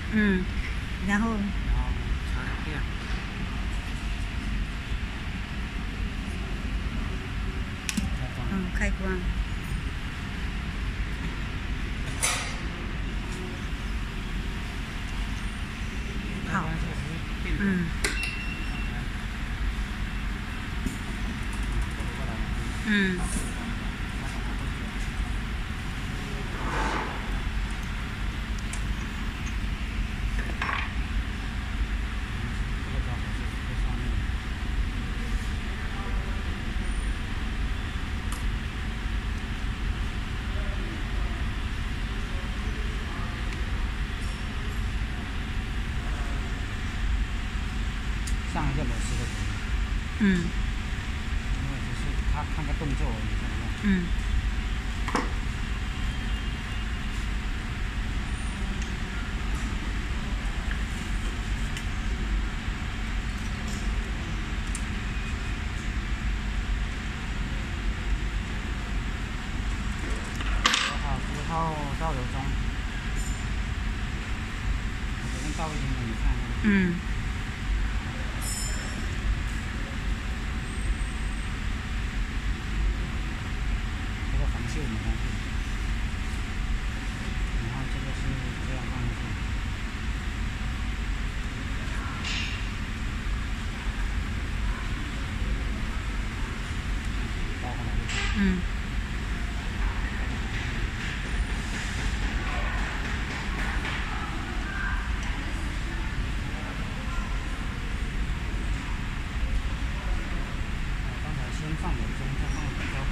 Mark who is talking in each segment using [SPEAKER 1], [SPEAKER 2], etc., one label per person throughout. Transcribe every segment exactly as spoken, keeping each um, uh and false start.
[SPEAKER 1] 嗯，然后。
[SPEAKER 2] 然后插电。
[SPEAKER 1] 嗯，开关。好。嗯。嗯。
[SPEAKER 2] 上一个螺丝就可以。
[SPEAKER 1] 嗯。
[SPEAKER 2] 因为只是他看个动作而已，看到。
[SPEAKER 1] 嗯。
[SPEAKER 2] 好之后倒流中，我这边倒一点点，你看看。
[SPEAKER 1] 嗯。
[SPEAKER 2] 这个防锈没关系，然后这个是这样放上去，倒回来就行。
[SPEAKER 1] 嗯。
[SPEAKER 2] 刚才先放流中，再放流胶。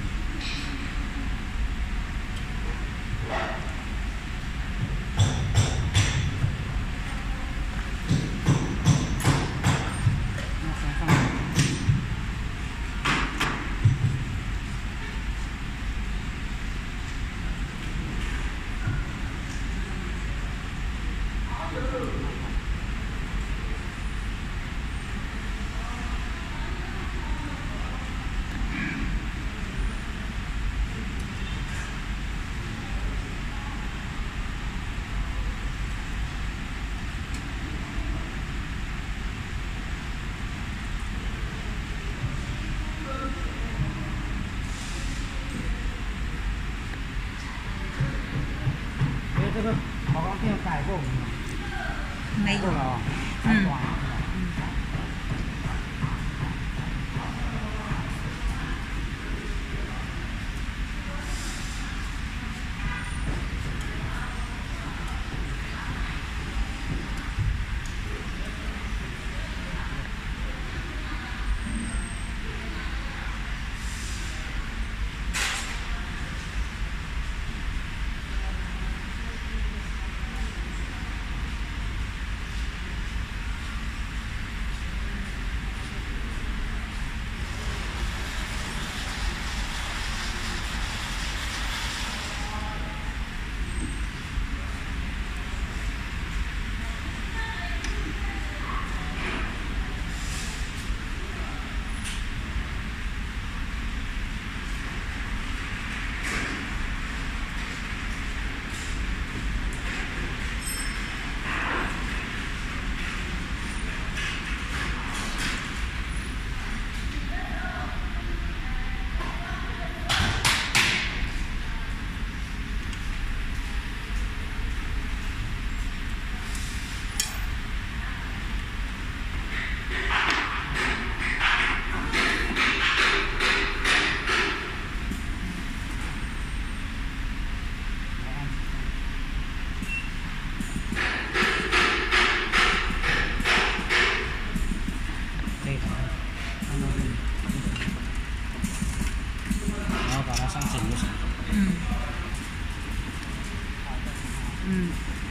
[SPEAKER 2] 这个跑光片改过没有？
[SPEAKER 1] 没有。
[SPEAKER 2] 了啊，
[SPEAKER 1] 嗯。
[SPEAKER 2] 短。
[SPEAKER 1] 嗯。
[SPEAKER 2] 然后把它上紧就行。
[SPEAKER 1] 嗯。嗯。